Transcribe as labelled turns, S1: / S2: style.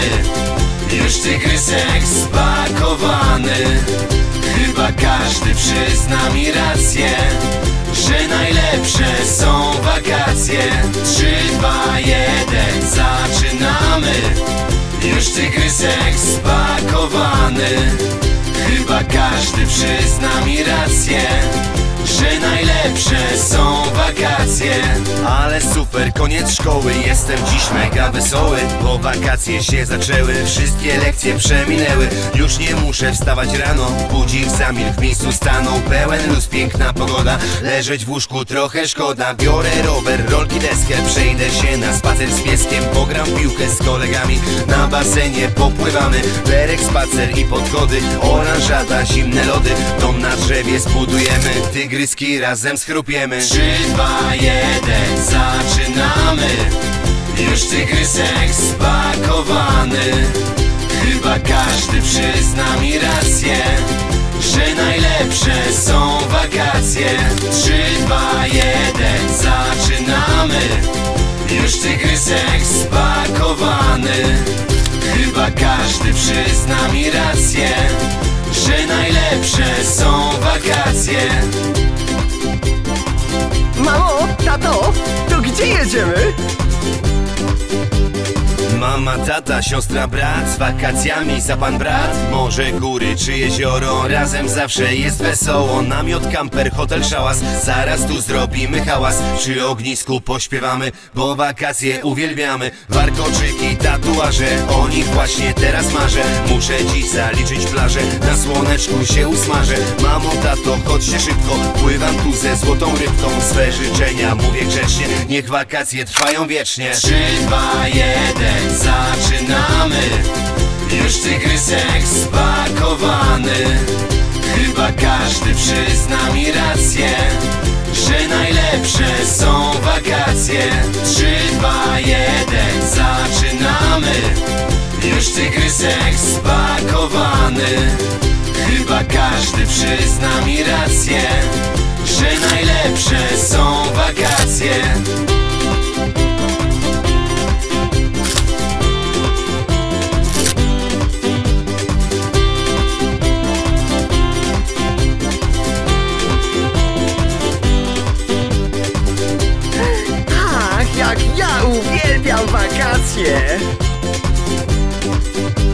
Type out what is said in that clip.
S1: Już tygrysek spakowany. Chyba każdy przyzna mi rację, że najlepsze są wakacje. 3, 2, 1, zaczynamy. Już tygrysek spakowany. Chyba każdy przyzna mi rację, że najlepsze są wakacje.
S2: Ale super, koniec szkoły, jestem dziś mega wesoły, bo wakacje się zaczęły, wszystkie lekcje przeminęły. Już nie muszę wstawać rano, budzik zamilkł, w miejscu stanął. Pełen luz, piękna pogoda, leżeć w łóżku trochę szkoda. Biorę rower, rolki, deskę, przejdę się na spacer z pieskiem. Pogram w piłkę z kolegami, na basenie popływamy. Berek, spacer i podchody, oranżada, zimne lody. Dom na drzewie zbudujemy, tygryski razem schrupiemy.
S1: 3, 2, 1, zaczynamy. Już tygrysek spakowany. Chyba każdy przyzna mi rację, że najlepsze są wakacje. 3, 2, 1, zaczynamy. Już tygrysek spakowany. Chyba każdy przyzna mi rację, że najlepsze są wakacje.
S3: Mamo, tato, to gdzie jedziemy?
S2: Mama, tata, siostra, brat, z wakacjami za pan brat. Morze, góry czy jezioro, razem zawsze jest wesoło. Namiot, kamper, hotel, szałas, zaraz tu zrobimy hałas. Przy ognisku pośpiewamy, bo wakacje uwielbiamy. Warkoczyki, tatuaże, o nich właśnie teraz marzę. Muszę dziś zaliczyć plażę, na słoneczku się usmażę. Mamo, tato, chodźcie szybko, pływam tu ze złotą rybką. Swe życzenia mówię grzecznie, niech wakacje trwają wiecznie.
S1: 3, 2, 1, zaczynamy. Już tygrysek spakowany. Chyba każdy przyzna mi rację, że najlepsze są wakacje. 3, 2, 1, zaczynamy. Już tygrysek spakowany. Chyba każdy przyzna mi rację, że najlepsze są wakacje.
S3: Ach, jak ja uwielbiam wakacje!